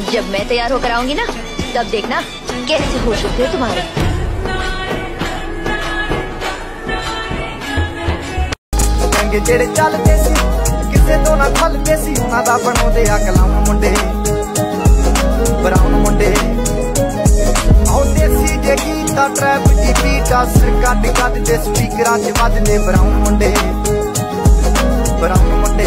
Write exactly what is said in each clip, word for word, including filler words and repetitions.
जब मैं तैयार होकर आऊंगी ना, तब देखना कैसे होश उठते हो तुम्हारे। जेड़े चलते सी किसे तो ना खलते सी, उन्हां दा बनाउंदे आ कलाम मुंडे ब्राउन मुंडे। आओ देसी जे गीता ट्रैप दी बीट अस कट कट दे स्पीकरां च वजदे ब्राउन मुंडे ब्राउन मुंडे।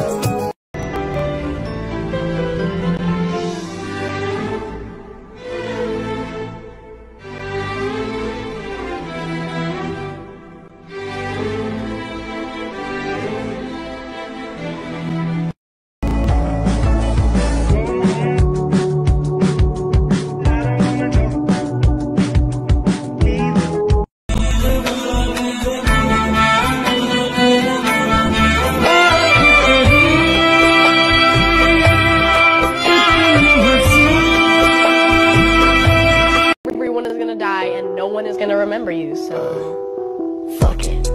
And no one is gonna remember you, so fuck it.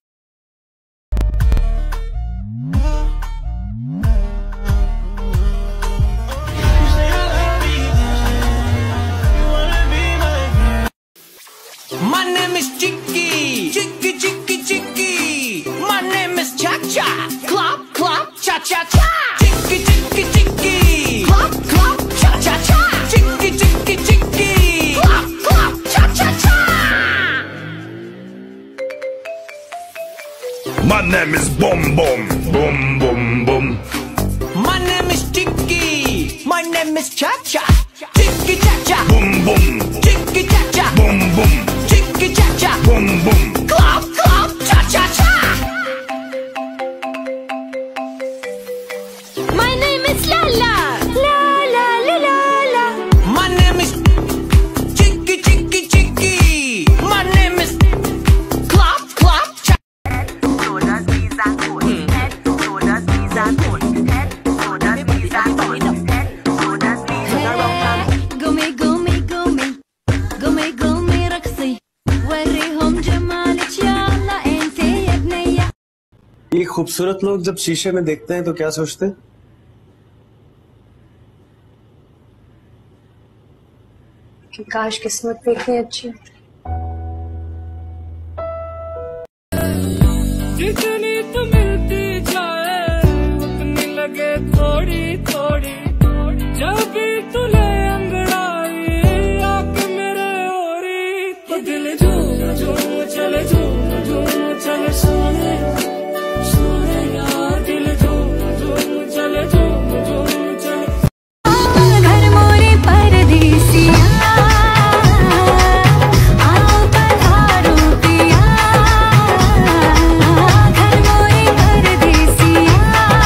My name is Chicky, Chicky, Chicky, Chicky. My name is Cha Cha, Clop, Clop, Cha Cha Cha. Chicky, Chicky, Chicky, Clop, Clop, Cha Cha Cha. Chicky, Chicky, Chicky, Clop, Clop, Cha Cha Cha. My name is Boom Boom, Boom Boom Boom. My name is Chicky, my name is Cha Cha. Chicky Cha Cha, Boom Boom, Chicky Cha Cha, Boom Boom, Chicky Cha Cha, Boom Boom. Clop, Clop, Cha Cha Cha. My name is Lala, la la la la la. My name is Chicky, Chicky, Chicky. My name is Clop, Clop, Cha. Sodas, pizza, cold. Head, sodas, pizza, cold. Head, sodas, pizza, cold. Head, sodas, pizza, cold. Gummy gummy gummy, gummy gummy रक्सी, वरीहम जमाल चाला एंटे यबनैया। ये खूबसूरत लोग जब शीशे में देखते हैं तो क्या सोचते हैं? कि काश किस्मत भी इतनी अच्छी। जितनी तो मिलती जाए उतनी लगे थोड़ी थोड़ी, जब भी तुले अंगड़ाई आके मेरे ओरी, तो दिल झूम झूम चले झूम झूम चले सोने सोने यार, दिल झूम झूम चले झूम झूम चले। घर मोरे परदेसिया, आओ पधारो पिया। घर मोरे परदेसिया,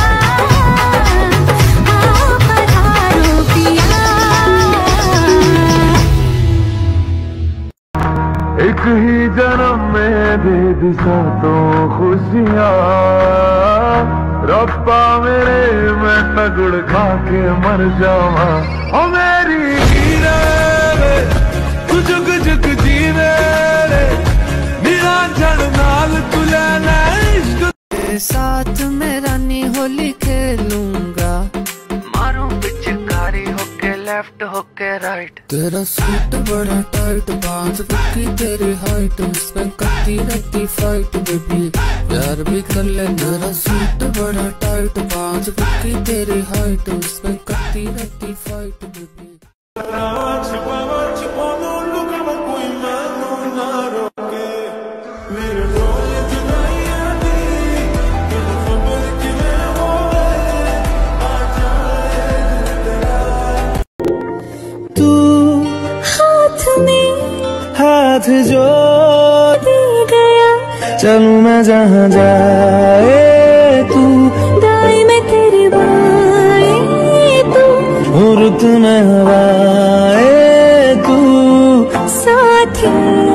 आओ पधारो पिया। एक ही जन्म में दे दी सातों खुशियाँ, रब्बा मेरे मैं तगड़ खा के मर जावा। ओ मेरी हीरे तू जुग जुग जीवे मेरा जड़ नाल तू लेना इश्क तेरे साथ मैं रानी होली खेलूंगा, मारूं पिचकारी होके लेफ्ट होके राइट। तेरा सूट बड़ा टाइट, बांझ पक्की तेरी हाइट, उसमें करती रहती फाइट बेबी, प्यार भी कर ले। तेरा सूट बड़ा टाइट, बांझ पक्की तेरी हाइट, उसमें करती रहती फाइट बेबी। तू हाथ में हाथ जो दे गया, चलूं मैं जहाँ जाए तू, दाएं में तेरे बाएं तू, रुत में हवाए तू, साथी।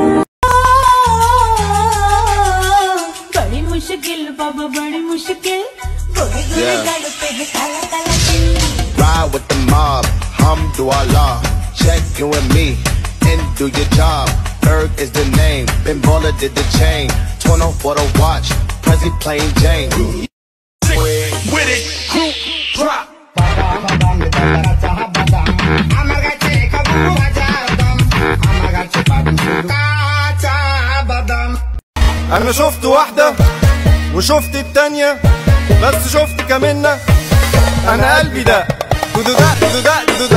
बड़ी मुश्किल बाबा बड़ी मुश्किल, गोरे गोरे गालों पे है काला काला तिल। Ride with the mob, Hamdulillah. Check you and me, and do your job. Berg is the name, Ben Baller did the chain. Torno for the watch, Prezi plain Jane. With it, crew, drop. انا شفت واحدة وشفت التانية بس شفت كمنة. انا قلبي ده دودو ده دودو ده دودو ده